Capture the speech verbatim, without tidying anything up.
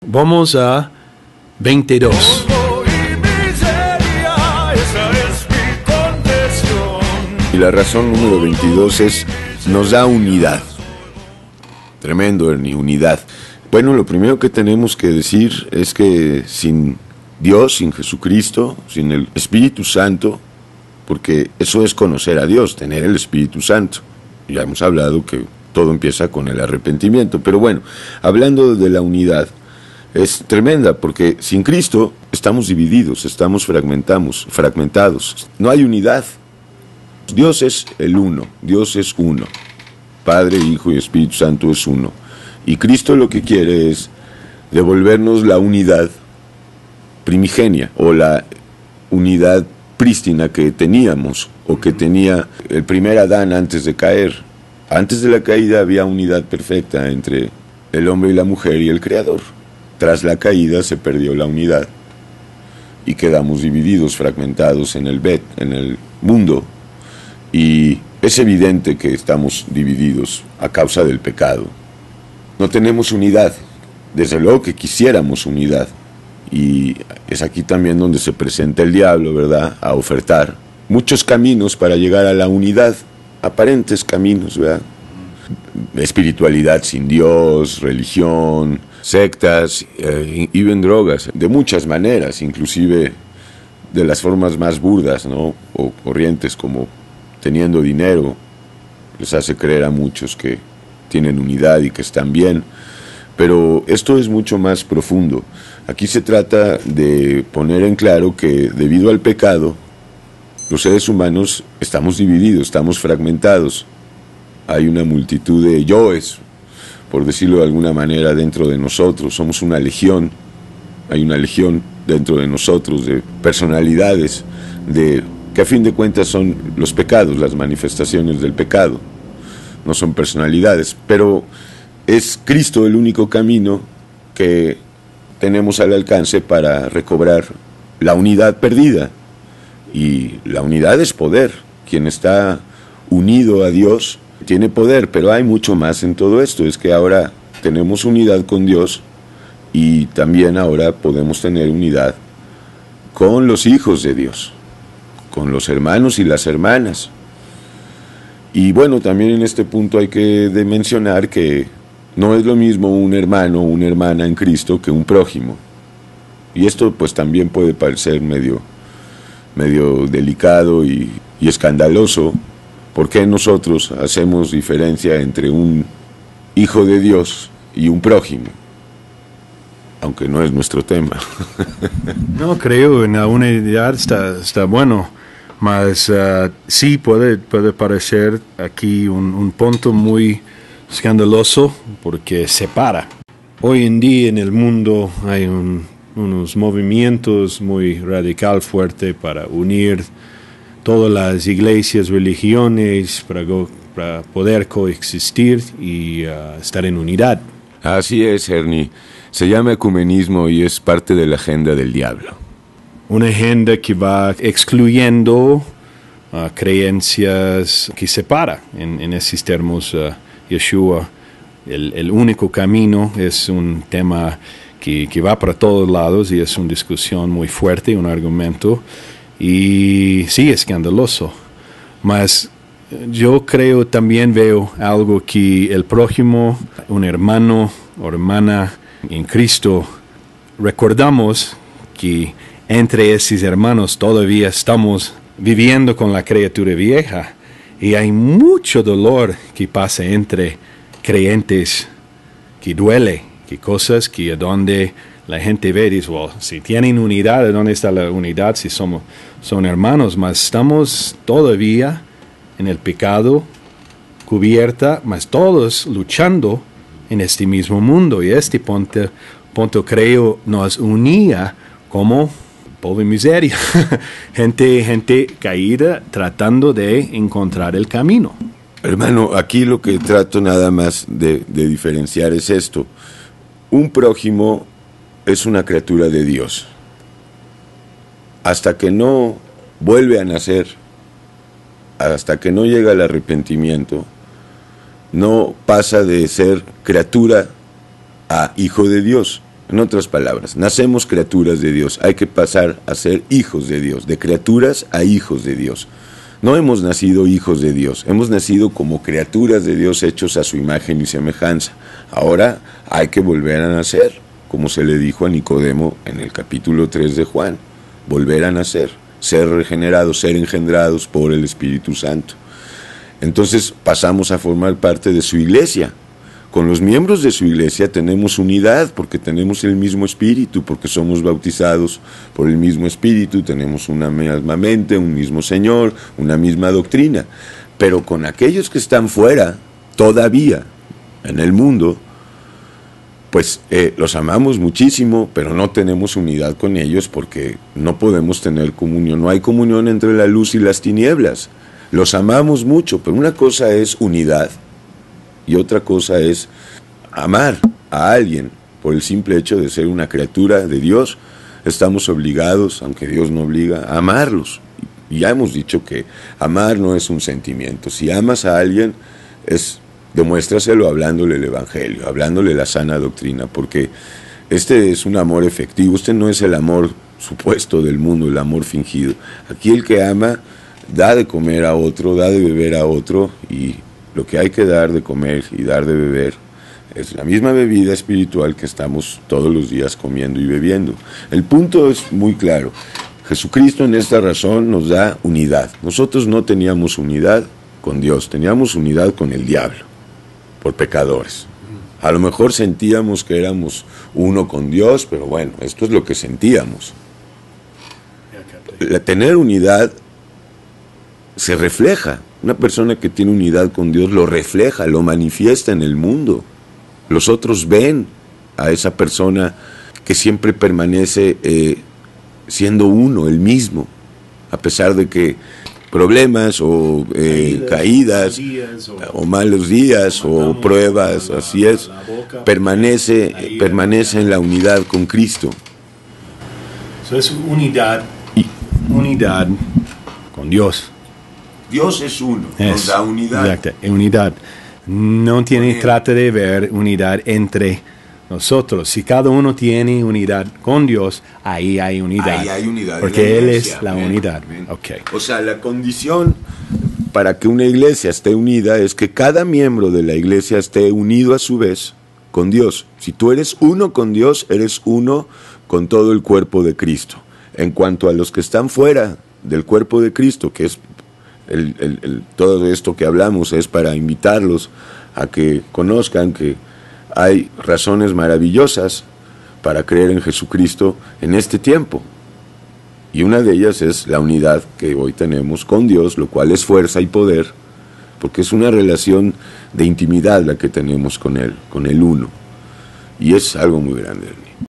Vamos a veintidós. Y la razón número veintidós es, nos da unidad. Tremendo, Ernie, unidad. Bueno, lo primero que tenemos que decir es que sin Dios, sin Jesucristo, sin el Espíritu Santo, porque eso es conocer a Dios, tener el Espíritu Santo. Ya hemos hablado que todo empieza con el arrepentimiento, pero bueno, hablando de la unidad, es tremenda, porque sin Cristo estamos divididos, estamos fragmentamos, fragmentados. No hay unidad. Dios es el uno, Dios es uno. Padre, Hijo y Espíritu Santo es uno. Y Cristo lo que quiere es devolvernos la unidad primigenia, o la unidad prístina que teníamos, o que tenía el primer Adán antes de caer. Antes de la caída había unidad perfecta entre el hombre y la mujer y el Creador. Tras la caída se perdió la unidad y quedamos divididos, fragmentados en el bet, en el mundo. Y es evidente que estamos divididos a causa del pecado. No tenemos unidad, desde luego que quisiéramos unidad. Y es aquí también donde se presenta el diablo, ¿verdad?, a ofertar muchos caminos para llegar a la unidad, aparentes caminos, ¿verdad? Espiritualidad sin Dios, religión, sectas, eh, y ven drogas, de muchas maneras, inclusive de las formas más burdas, ¿no?, o corrientes, como teniendo dinero, les hace creer a muchos que tienen unidad y que están bien, pero esto es mucho más profundo. Aquí se trata de poner en claro que debido al pecado, los seres humanos estamos divididos, estamos fragmentados. Hay una multitud de yoes, por decirlo de alguna manera, dentro de nosotros. Somos una legión, hay una legión dentro de nosotros de personalidades, de que a fin de cuentas son los pecados, las manifestaciones del pecado. No son personalidades, pero es Cristo el único camino que tenemos al alcance para recobrar la unidad perdida. Y la unidad es poder. Quien está unido a Dios tiene poder, pero hay mucho más en todo esto. Es que ahora tenemos unidad con Dios y también ahora podemos tener unidad con los hijos de Dios, con los hermanos y las hermanas. Y bueno, también en este punto hay que de mencionar que no es lo mismo un hermano o una hermana en Cristo que un prójimo. Y esto pues también puede parecer medio, medio delicado y, y escandaloso. ¿Por qué nosotros hacemos diferencia entre un hijo de Dios y un prójimo? Aunque no es nuestro tema. No, creo en la unidad está, está bueno, mas uh, sí puede, puede parecer aquí un, un punto muy escandaloso porque separa. Hoy en día en el mundo hay un, unos movimientos muy radical fuerte para unir todas las iglesias, religiones, para, go, para poder coexistir y uh, estar en unidad. Así es, Ernie. Se llama ecumenismo y es parte de la agenda del diablo. Una agenda que va excluyendo uh, creencias, que separa en, en esos términos. Uh, Yeshua, el, el único camino, es un tema que, que va para todos lados y es una discusión muy fuerte, un argumento, y sí, escandaloso. Mas yo creo, también veo algo que el prójimo, un hermano o hermana en Cristo, recordamos que entre esos hermanos todavía estamos viviendo con la criatura vieja. Y hay mucho dolor que pasa entre creyentes, que duele, que cosas que donde la gente ve y dice, well, si tienen unidad, ¿dónde está la unidad si somos, son hermanos? Mas estamos todavía en el pecado, cubierta, mas todos luchando en este mismo mundo. Y este punto, punto creo nos unía como pobre miseria, gente, gente caída tratando de encontrar el camino. Hermano, aquí lo que trato nada más de, de diferenciar es esto. Un prójimo es una criatura de Dios. Hasta que no vuelve a nacer, hasta que no llega al arrepentimiento, no pasa de ser criatura a hijo de Dios. En otras palabras, nacemos criaturas de Dios, hay que pasar a ser hijos de Dios, de criaturas a hijos de Dios. No hemos nacido hijos de Dios, hemos nacido como criaturas de Dios hechos a su imagen y semejanza. Ahora hay que volver a nacer, como se le dijo a Nicodemo en el capítulo tres de Juan, volver a nacer, ser regenerados, ser engendrados por el Espíritu Santo. Entonces pasamos a formar parte de su iglesia. Con los miembros de su iglesia tenemos unidad porque tenemos el mismo espíritu, porque somos bautizados por el mismo espíritu, tenemos una misma mente, un mismo Señor, una misma doctrina. Pero con aquellos que están fuera, todavía, en el mundo, pues eh, los amamos muchísimo, pero no tenemos unidad con ellos porque no podemos tener comunión. No hay comunión entre la luz y las tinieblas. Los amamos mucho, pero una cosa es unidad. Y otra cosa es amar a alguien por el simple hecho de ser una criatura de Dios. Estamos obligados, aunque Dios no obliga, a amarlos. Y ya hemos dicho que amar no es un sentimiento. Si amas a alguien, es demuéstraselo hablándole el Evangelio, hablándole la sana doctrina, porque este es un amor efectivo, este no es el amor supuesto del mundo, el amor fingido. Aquí el que ama da de comer a otro, da de beber a otro, y lo que hay que dar de comer y dar de beber es la misma bebida espiritual que estamos todos los días comiendo y bebiendo. El punto es muy claro. Jesucristo en esta razón nos da unidad. Nosotros no teníamos unidad con Dios, teníamos unidad con el diablo, por pecadores. A lo mejor sentíamos que éramos uno con Dios, pero bueno, esto es lo que sentíamos. La tener unidad se refleja. Una persona que tiene unidad con Dios lo refleja, lo manifiesta en el mundo. Los otros ven a esa persona que siempre permanece eh, siendo uno, el mismo, a pesar de que problemas o eh, caídas, caídas o, o malos días o, o pruebas, la, así es, boca, permanece, ahí, permanece en la unidad con Cristo. Eso es unidad, unidad con Dios. Dios es uno, es, nos da unidad. Exacto, unidad. No tiene, trata de ver unidad entre nosotros. Si cada uno tiene unidad con Dios, ahí hay unidad. Ahí hay unidad. Porque Él es la bien, unidad. Bien. Okay. O sea, la condición para que una iglesia esté unida es que cada miembro de la iglesia esté unido a su vez con Dios. Si tú eres uno con Dios, eres uno con todo el cuerpo de Cristo. En cuanto a los que están fuera del cuerpo de Cristo, que es El, el, el, todo esto que hablamos es para invitarlos a que conozcan que hay razones maravillosas para creer en Jesucristo en este tiempo. Y una de ellas es la unidad que hoy tenemos con Dios, lo cual es fuerza y poder, porque es una relación de intimidad la que tenemos con Él, con el uno. Y es algo muy grande.